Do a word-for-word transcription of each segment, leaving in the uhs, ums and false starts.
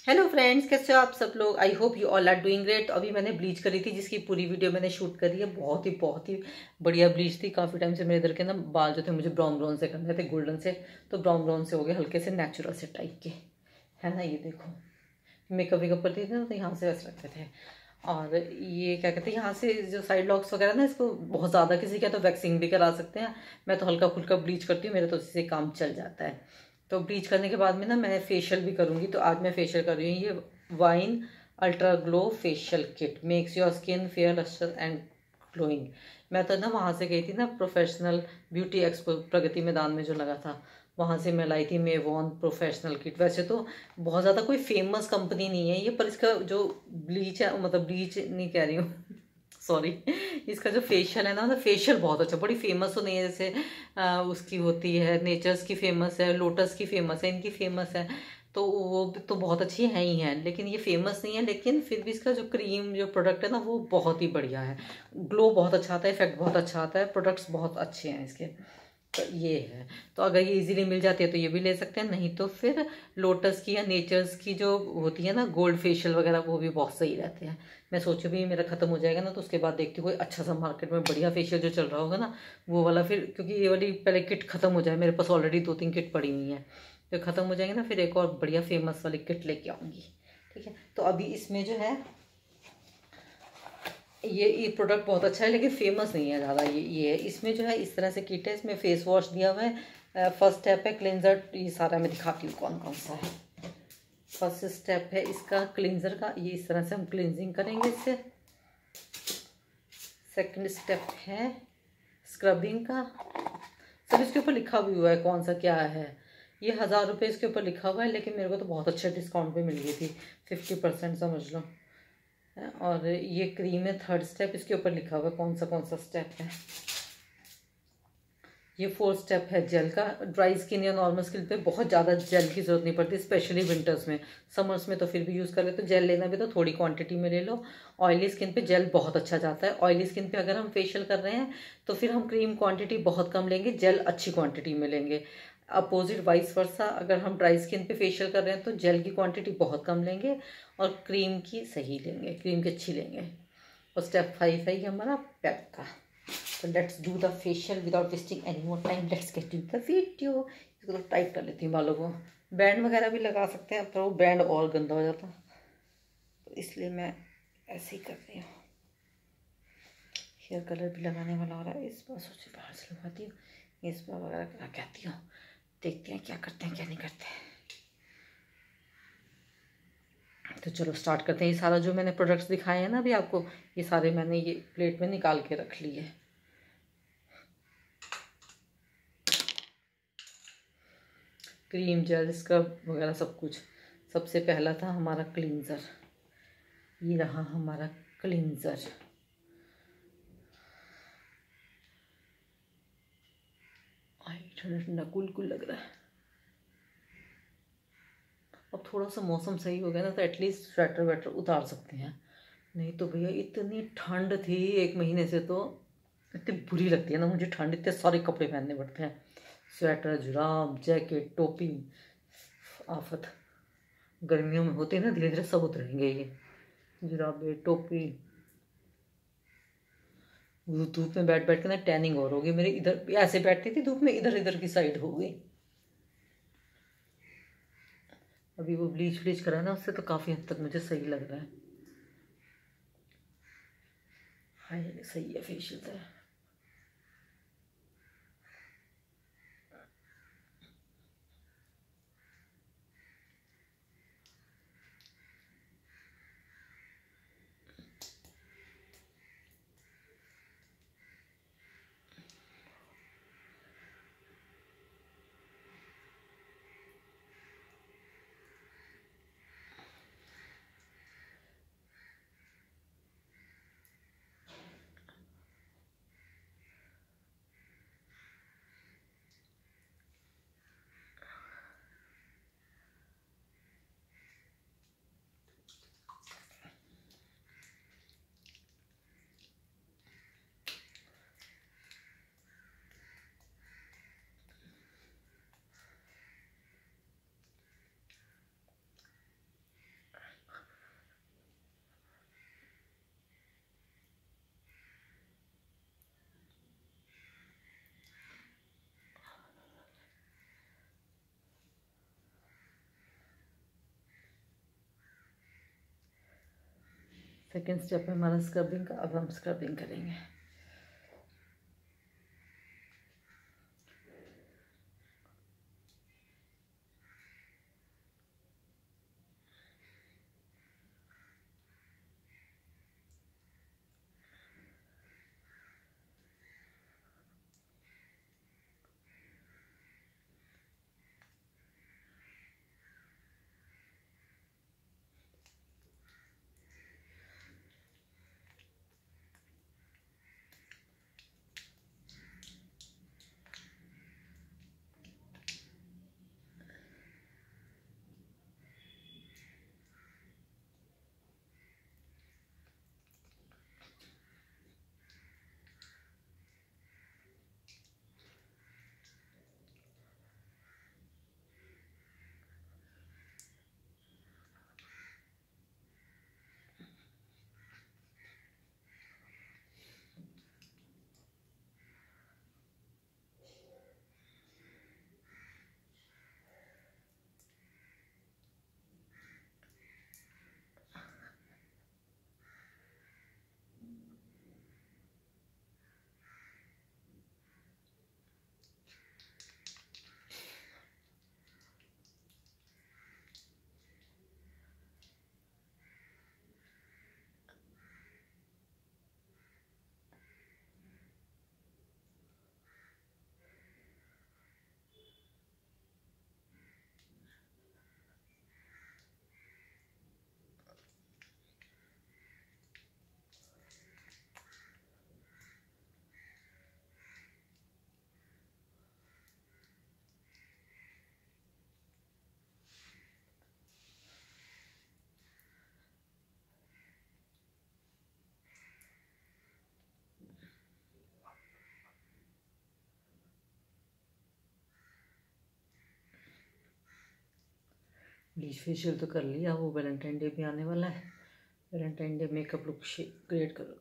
Hello friends, कैसे हो आप सब लोग। I hope you all are doing great. अभी मैंने ब्लीच करी थी, जिसकी पूरी वीडियो मैंने शूट करी है। बहुत ही बहुत ही बढ़िया ब्लीच थी। काफ़ी टाइम से मेरे इधर के ना बाल जो थे मुझे ब्राउन ब्राउन से करने थे, गोल्डन से, तो ब्राउन ब्राउन से हो गए, हल्के से नेचुरल से टाइप के, है ना। ये देखो, मेकअप वेकअप करती थी ना तो यहाँ से वैसे लगते थे। और ये क्या कहते हैं, यहाँ से जो साइड लॉक्स वगैरह ना, इसको बहुत ज़्यादा किसी का तो वैक्सिंग भी करा सकते हैं। मैं तो हल्का फुल्का ब्लीच करती हूँ, मेरे तो उसी से काम चल जाता है। तो ब्लीच करने के बाद में ना मैं फेशियल भी करूँगी। तो आज मैं फेशियल कर रही हूँ। ये wine ultra glow facial kit makes your skin fair lustre and glowing. मैं तो ना वहाँ से गई थी ना, professional beauty expo Pragati Maidan में जो लगा था, वहाँ से मैं लाई थी मेवॉन प्रोफेशनल किट। वैसे तो बहुत ज़्यादा कोई फेमस कंपनी नहीं है ये, पर इसका जो ब्लीच है, मतलब ब्लीच नहीं कह रही हूँ सॉरी, इसका जो फेशियल है ना, मतलब फेशियल बहुत अच्छा, बड़ी फेमस तो नहीं है जैसे आ, उसकी होती है, नेचर्स की फेमस है, लोटस की फेमस है, इनकी फेमस है। तो वो तो बहुत अच्छी है ही है, लेकिन ये फेमस नहीं है। लेकिन फिर भी इसका जो क्रीम जो प्रोडक्ट है ना, वो बहुत ही बढ़िया है। ग्लो बहुत अच्छा आता है, इफेक्ट बहुत अच्छा आता है, प्रोडक्ट्स बहुत अच्छे हैं इसके। तो ये है। तो अगर ये इजीली मिल जाती है तो ये भी ले सकते हैं, नहीं तो फिर लोटस की या नेचर्स की जो होती है ना गोल्ड फेशियल वगैरह, वो भी बहुत सही रहते हैं। मैं सोचूं भी मेरा खत्म हो जाएगा ना, तो उसके बाद देखती हूँ कोई अच्छा सा मार्केट में बढ़िया फेशियल जो चल रहा होगा ना, वो वाला फिर, क्योंकि ये वाली पहले किट खत्म हो जाए, मेरे पास ऑलरेडी दो तीन किट पड़ी हुई हैं। तो खत्म हो जाएंगे ना, फिर एक और बढ़िया फेमस वाली किट लेके आऊँगी। ठीक है। तो अभी इसमें जो है, ये ये प्रोडक्ट बहुत अच्छा है, लेकिन फेमस नहीं है ज़्यादा। ये ये है, इसमें जो है इस तरह से किट है। इसमें फेस वॉश दिया हुआ है, फर्स्ट स्टेप है क्लिनजर। ये सारा मैं दिखाती हूँ कौन कौन सा है। फर्स्ट स्टेप है इसका क्लिनजर का, ये इस तरह से हम क्लिनजिंग करेंगे इससे। सेकंड स्टेप है स्क्रबिंग का। सब इसके ऊपर लिखा भी हुआ है कौन सा क्या है। ये हज़ार रुपये इसके ऊपर लिखा हुआ है, लेकिन मेरे को तो बहुत अच्छे डिस्काउंट पे मिल गई थी, फिफ्टी परसेंट समझ लो। और ये क्रीम है, थर्ड स्टेप, इसके ऊपर लिखा हुआ है कौन सा कौन सा स्टेप है। ये फोर्थ स्टेप है जेल का। ड्राई स्किन या नॉर्मल स्किन पे बहुत ज़्यादा जेल की ज़रूरत नहीं पड़ती, स्पेशली विंटर्स में। समर्स में तो फिर भी यूज़ कर ले, तो जेल लेना भी तो थोड़ी क्वांटिटी में ले लो। ऑयली स्किन पे जेल बहुत अच्छा जाता है। ऑयली स्किन पे अगर हम फेशियल कर रहे हैं तो फिर हम क्रीम क्वांटिटी बहुत कम लेंगे, जेल अच्छी क्वांटिटी में लेंगे। अपोजिट वाइस वर्सा, अगर हम ड्राई स्किन पे फेशियल कर रहे हैं तो जेल की क्वांटिटी बहुत कम लेंगे और क्रीम की सही लेंगे, क्रीम की अच्छी लेंगे। और स्टेप फाइव है ये हमारा पैक का। तो let's do the facial without wasting any more time. Let's get in the video. इसको तो टाइट कर लेती हूँ बालों को। बैंड वगैरह भी लगा सकते हैं, पर वो बैंड और गंदा हो जाता, तो इसलिए मैं ऐसे ही कर रही हूँ। हेयर कलर भी लगाने वाला हो रहा है, इस बार सोचे बाहर से लगवाती हूँ, इस बार वगैरह करा कहती हूँ। देखते हैं क्या करते हैं क्या नहीं करते हैं। तो चलो स्टार्ट करते हैं। ये सारा जो मैंने प्रोडक्ट्स दिखाए हैं ना अभी आपको, ये सारे मैंने ये प्लेट में निकाल के रख लिए। क्रीम, जेल, स्क्रब वगैरह सब कुछ। सबसे पहला था हमारा क्लींजर। ये रहा हमारा क्लींजर। ठंडा ठंडा कुल कुल लग रहा है। अब थोड़ा सा मौसम सही हो गया ना, तो एटलीस्ट स्वेटर वेटर उतार सकते हैं। नहीं तो भैया इतनी ठंड थी एक महीने से, तो इतनी बुरी लगती है ना मुझे ठंड, इतने सारे कपड़े पहनने पड़ते हैं। स्वेटर, जुराब, जैकेट, टोपी, आफत। गर्मियों में होते हैं ना, धीरे धीरे सब उतरेंगे ये जुराबे, टोपी। धूप में बैठ बैठ के ना टैनिंग और होगी मेरी। इधर ऐसे बैठती थी धूप में, इधर इधर की साइड हो गई। अभी वो ब्लीच ब्लीच करा ना, उससे तो काफ़ी हद तक मुझे सही लग रहा है। हाय सही है फेशियल तो। सेकेंड स्टेप है हमारा स्क्रबिंग का। अब हम स्क्रबिंग करेंगे। ब्लीच फेशियल तो कर लिया, वो वैलेंटाइन डे भी आने वाला है। Valentine Day makeup look create कर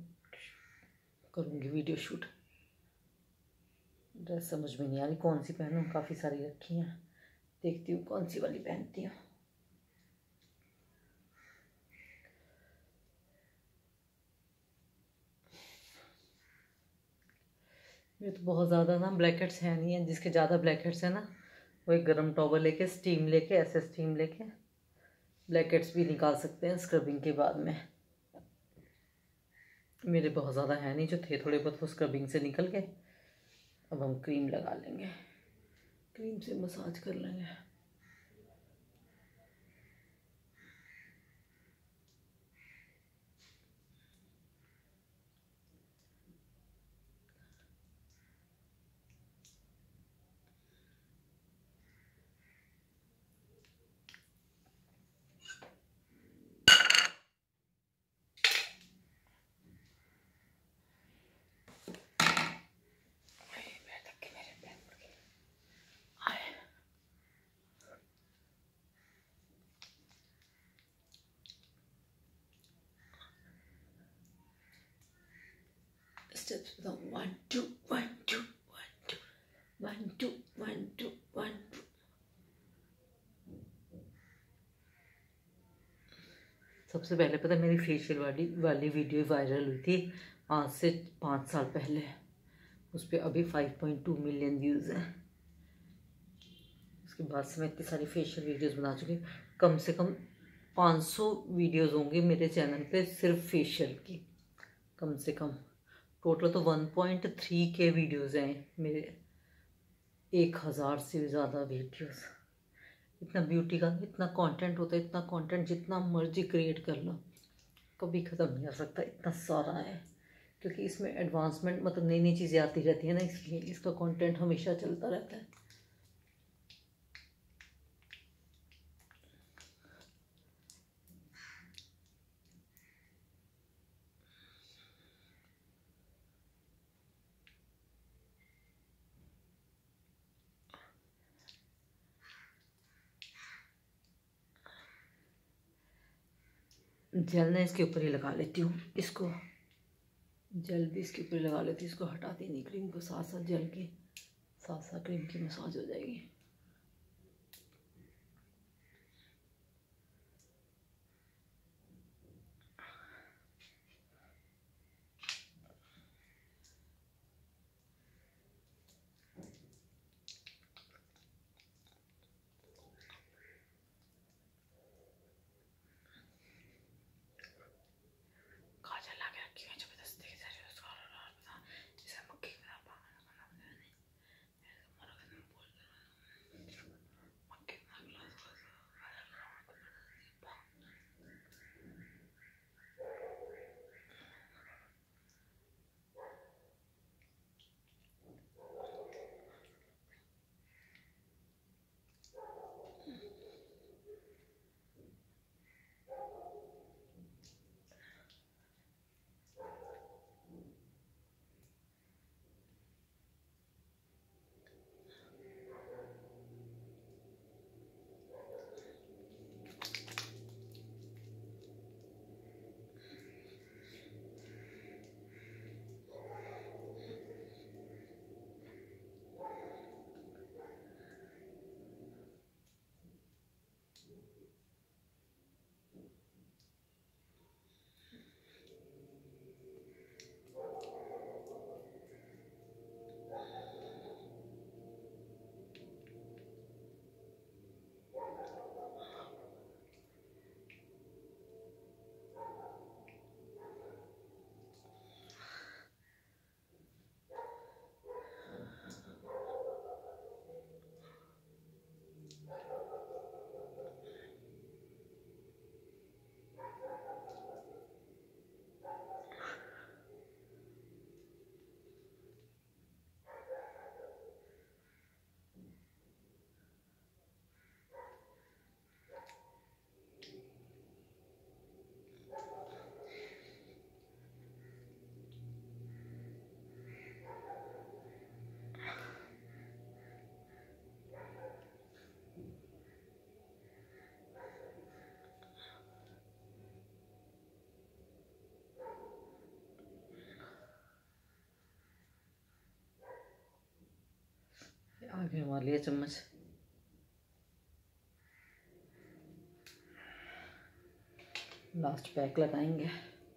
करूँगी वीडियो शूट। ड्रेस समझ में नहीं आ रही कौन सी पहनूँ, काफ़ी सारी रखी हैं, देखती हूँ कौन सी वाली पहनती हूँ। ये तो बहुत ज़्यादा ना ब्लैक हेड्स है नहीं है, जिसके ज़्यादा ब्लैक हेड्स है ना वो एक गर्म टॉवल लेके स्टीम लेके ऐसे स्टीम लेके ब्लैक हेड्स भी निकाल सकते हैं स्क्रबिंग के बाद में। मेरे बहुत ज़्यादा है नहीं, जो थे थोड़े बहुत वो स्क्रबिंग से निकल गए। अब हम क्रीम लगा लेंगे, क्रीम से मसाज कर लेंगे। Steps one two one two one two one two one two one two। सबसे पहले पता मेरी फेशियल वाली वाली वीडियो वायरल हुई थी आज से पाँच साल पहले, उस पर अभी five point two million views हैं। उसके बाद से मैं इतनी सारी फेशियल वीडियोस बना चुकी, कम से कम पाँच सौ वीडियोस होंगी मेरे चैनल पे सिर्फ फेशियल की, कम से कम। टोटल तो one point three K videos हैं मेरे, एक हज़ार से ज़्यादा वीडियोस। इतना ब्यूटी का इतना कंटेंट होता है, इतना कंटेंट जितना मर्जी क्रिएट कर लो कभी ख़त्म नहीं हो सकता, इतना सारा है। क्योंकि इसमें एडवांसमेंट मतलब नई नई चीज़ें आती रहती है ना, इसलिए इसका कंटेंट हमेशा चलता रहता है। जेल ना इसके ऊपर ही लगा लेती हूँ, इसको जेल भी इसके ऊपर लगा लेती हूँ, इसको हटाती नहीं क्रीम को, साथ साथ जेल की साथ साथ क्रीम की मसाज हो जाएगी। फिर मार लिया चम्मच। लास्ट पैक लगाएंगे।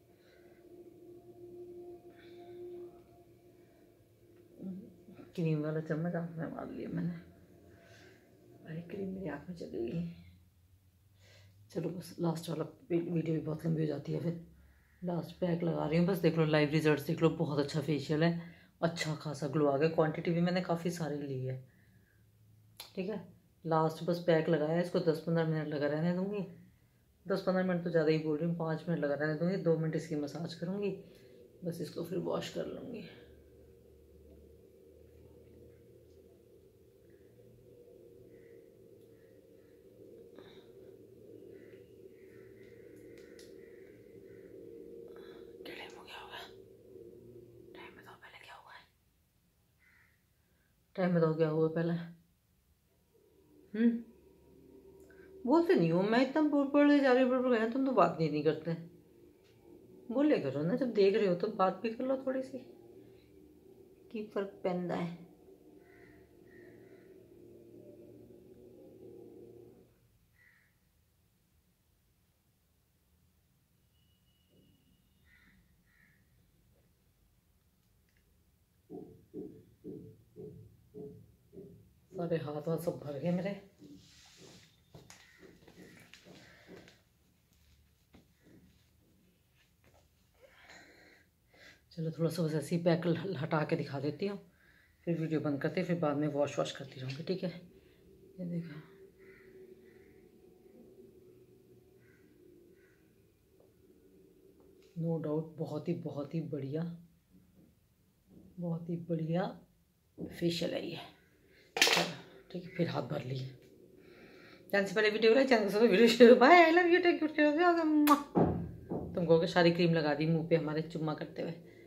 क्रीम वाला चम्मच आँख में मार लिया मैंने। अरे क्रीम मेरी आँख में चली गई। चलो बस लास्ट वाला वीडियो भी बहुत लंबी हो जाती है, फिर लास्ट पैक लगा रही हूँ। बस देख लो लाइव रिजल्ट देख लो, बहुत अच्छा फेशियल है, अच्छा खासा ग्लो आ गया। क्वांटिटी भी मैंने काफ़ी सारी ली है। ठीक है, लास्ट बस पैक लगाया, इसको दस पंद्रह मिनट लगा रहने दूँगी। दस पंद्रह मिनट तो ज़्यादा ही बोल रही हूँ, पाँच मिनट लगा रहने दूँगी। दो मिनट इसकी मसाज करूँगी, बस इसको फिर वॉश कर लूँगी। टाइम बताओ क्या हुआ पहले। हम्म बोलते नहीं हो, मैं इतना बोल पढ़ जा रही हूँ, बोल तुम तो बात नहीं नहीं करते। बोले करो ना, जब देख रहे हो तो बात भी कर लो थोड़ी सी, की फर्क पैंदा है। सारे हाथ वाथ सब भर गए मेरे। चलो थोड़ा सा बस ऐसे ही पैक हटा के दिखा देती हूँ, फिर वीडियो बंद करते, फिर बाद में वॉश वॉश करती रहूँगी। ठीक है, ये देखो नो डाउट बहुत ही बहुत ही बढ़िया, बहुत ही बढ़िया फेशियल है ये। ठीक है, फिर हाथ भर लिए। चैनल से पहले वीडियो लाइक, चैनल से वीडियो शुरू। Bye, I love you, take good care of you. तुम कहोगे सारी क्रीम लगा दी मुंह पे हमारे चुम्मा करते हुए।